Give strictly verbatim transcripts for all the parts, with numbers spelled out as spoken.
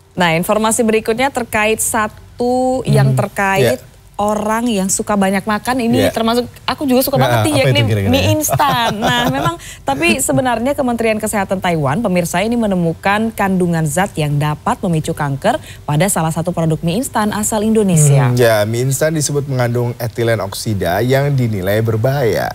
Nah, informasi berikutnya terkait satu hmm. yang terkait yeah. orang yang suka banyak makan. Ini yeah. termasuk aku juga suka banget nih, yakni mie instan. Nah, memang tapi sebenarnya Kementerian Kesehatan Taiwan, pemirsa, ini menemukan kandungan zat yang dapat memicu kanker pada salah satu produk mie instan asal Indonesia. Hmm, ya, mie instan disebut mengandung etilen oksida yang dinilai berbahaya.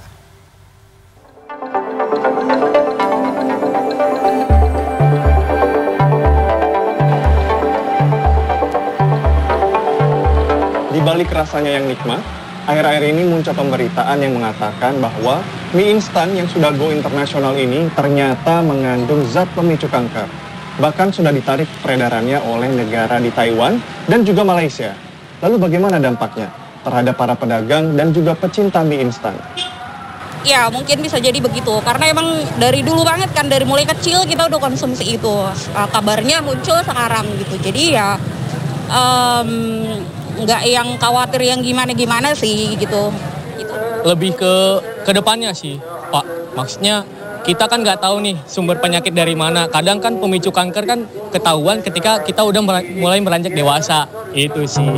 Di balik rasanya yang nikmat, akhir-akhir ini muncul pemberitaan yang mengatakan bahwa mie instan yang sudah go internasional ini ternyata mengandung zat pemicu kanker. Bahkan sudah ditarik peredarannya oleh negara di Taiwan dan juga Malaysia. Lalu bagaimana dampaknya terhadap para pedagang dan juga pecinta mie instan? Ya, mungkin bisa jadi begitu. Karena emang dari dulu banget kan, dari mulai kecil kita udah konsumsi itu. Kabarnya muncul sekarang gitu. Jadi ya... Um, nggak yang khawatir yang gimana-gimana sih gitu. gitu. Lebih ke ke depannya sih, Pak. Maksudnya kita kan nggak tahu nih sumber penyakit dari mana. Kadang kan pemicu kanker kan ketahuan ketika kita udah mulai beranjak dewasa. Itu sih.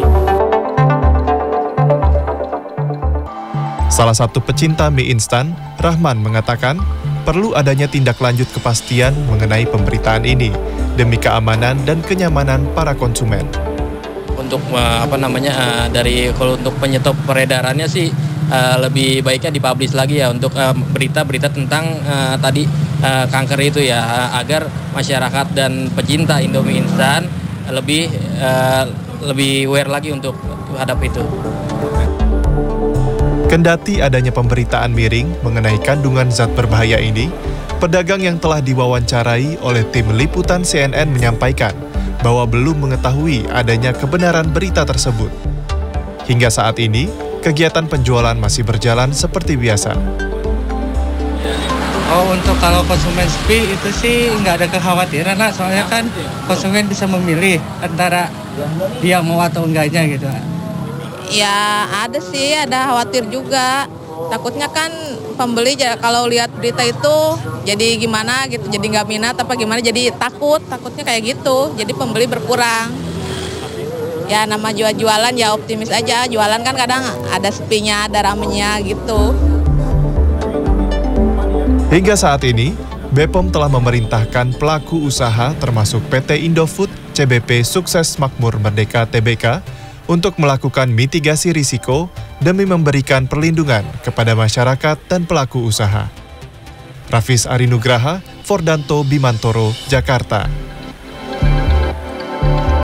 Salah satu pecinta mie instan, Rahman, mengatakan perlu adanya tindak lanjut kepastian mengenai pemberitaan ini demi keamanan dan kenyamanan para konsumen. Untuk uh, apa namanya uh, dari kalau untuk penyetop peredarannya sih uh, lebih baiknya dipublish lagi ya untuk berita-berita uh, tentang uh, tadi uh, kanker itu ya uh, agar masyarakat dan pecinta Indomie instan lebih uh, lebih aware lagi untuk hadap itu. Kendati adanya pemberitaan miring mengenai kandungan zat berbahaya ini, pedagang yang telah diwawancarai oleh tim liputan C N N menyampaikan bahwa belum mengetahui adanya kebenaran berita tersebut. Hingga saat ini, kegiatan penjualan masih berjalan seperti biasa. Oh, untuk kalau konsumen sepi itu sih nggak ada kekhawatiran lah, soalnya kan konsumen bisa memilih antara dia mau atau enggaknya gitu. Ya ada sih, ada khawatir juga. Takutnya kan pembeli kalau lihat berita itu jadi gimana gitu, jadi nggak minat apa gimana, jadi takut, takutnya kayak gitu, jadi pembeli berkurang. Ya nama jual-jualan ya optimis aja, jualan kan kadang ada sepinya, ada ramenya gitu. Hingga saat ini, B P O M telah memerintahkan pelaku usaha termasuk P T Indofood, C B P Sukses Makmur Merdeka T B K untuk melakukan mitigasi risiko demi memberikan perlindungan kepada masyarakat dan pelaku usaha. Rafis Arinugraha, Fordanto Bimantoro, Jakarta.